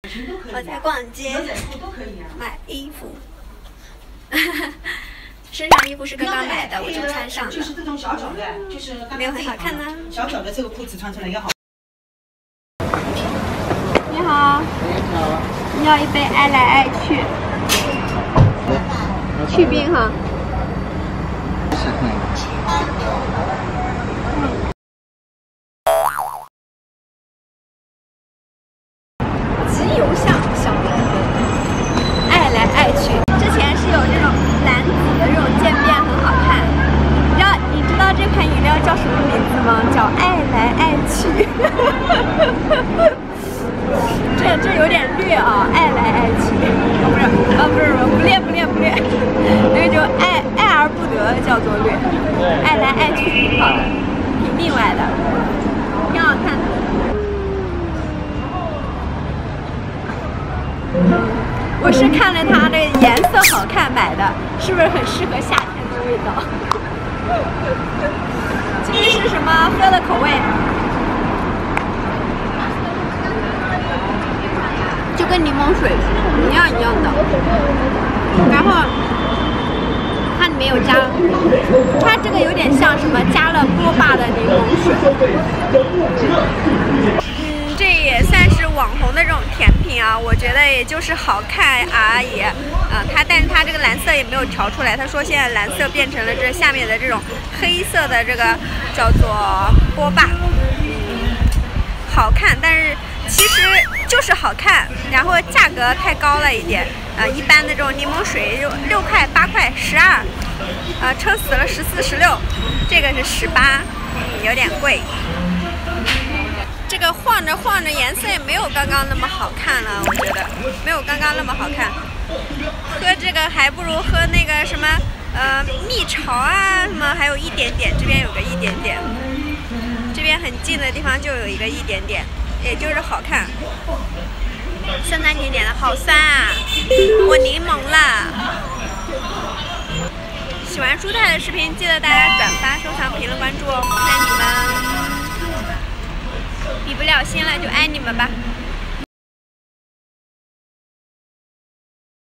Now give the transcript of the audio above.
我在逛街买衣服，身上衣服是刚刚买的，我就穿上了。 就是这种小脚的，就是没有很好看呢。 小脚的这个裤子穿出来也好。 你好，你要一杯爱来爱去，去冰哈。极有像小明，爱来爱去。之前是有这种蓝紫的这种渐变，很好看。你知道这款饮料叫什么名字吗？叫爱来爱去。这有点略啊，爱来爱去。不略，那个就爱而不得叫做略，爱来爱去挺好的，挺另外的，挺好看的。我是看了它的颜色好看买的，是不是很适合夏天的味道？这个是什么喝的口味？就跟柠檬水一样的，然后它里面有加，它这个有点像什么加了波霸的柠檬水。这也算是网红的这种甜品啊，我觉得也就是好看而已。但是它这个蓝色也没有调出来，他说现在蓝色变成了这下面的这种黑色的这个叫做波霸，好看，但是其实就是好看，然后价格太高了一点，一般的这种柠檬水就6块、8块、12，撑死了14、16，这个是18，有点贵。这个晃着晃着颜色也没有刚刚那么好看了，我觉得没有刚刚那么好看。喝这个还不如喝那个什么蜜潮啊什么，还有一点点，这边有个一点点，这边很近的地方就有一个一点点。也就是好看，酸酸甜甜的，好酸啊！我柠檬了。喜欢蔬菜的视频，记得大家转发、收藏、评论、关注哦，爱你们！比不了心了就爱你们吧。